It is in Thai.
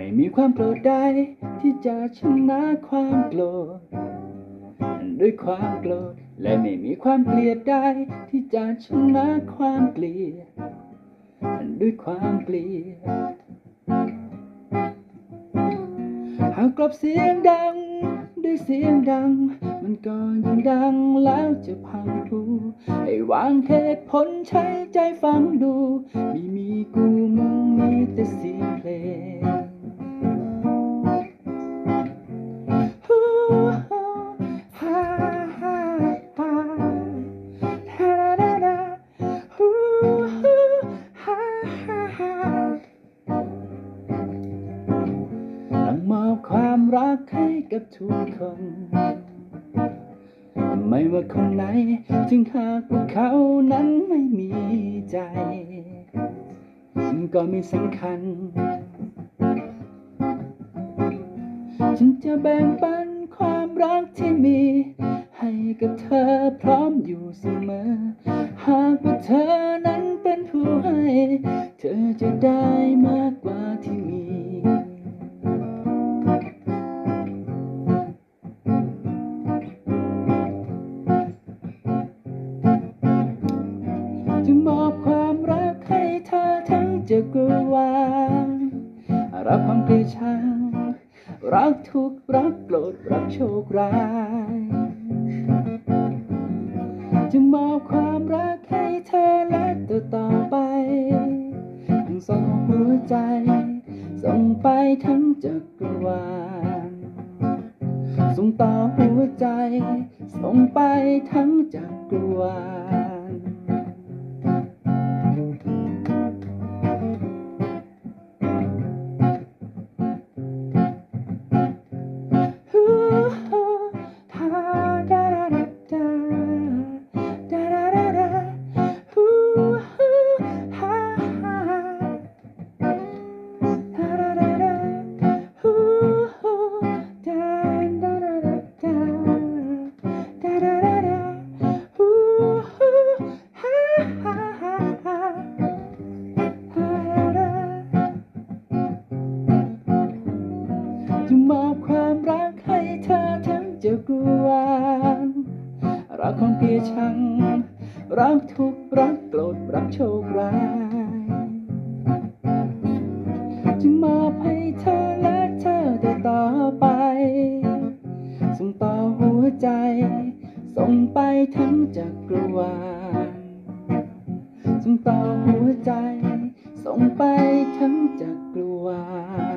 ไม่มีความโกรธใดที่จะชนะความโกรธด้วยความโกรธและไม่มีความเกลียดใดที่จะชนะความเกลียดด้วยความเกลียดหากกลบเสียงดังด้วยเสียงดังมันก็ยิ่งดังแล้วจะพังหูให้วางเหตุผลใช้ใจฟังดูไม่มีกูมึงมีแต่เสียงเพลงมอบความรักให้กับทุกคนไม่ว่าคนไหนถึงหากพวกเขานั้นไม่มีใจก็ไม่สำคัญฉันจะแบ่งปันความรักที่มีให้กับเธอพร้อมอยู่เสมอหากว่าเธอนั้นเป็นผู้ให้เธอจะได้มากกว่าที่มีจะมอบความรักให้เธอทั้งจักรวาลรับความเกลียดชังรักทุกข์รักโกรธรักโชคร้ายจะมอบความรักให้เธอและต่อไปทั้งสองหัวใจส่งไปทั้งจักรวาลส่งต่อหัวใจส่งไปทั้งจักรวาลจะมอบความรักให้เธอทั้งจักรวาลรักความเกลียดชังรักทุกข์รักโกรธรักโชคร้ายจะมอบให้เธอและเธอต่อไปส่งต่อหัวใจส่งไปทั้งจักรวาลส่งต่อหัวใจส่งไปทั้งจักรวาล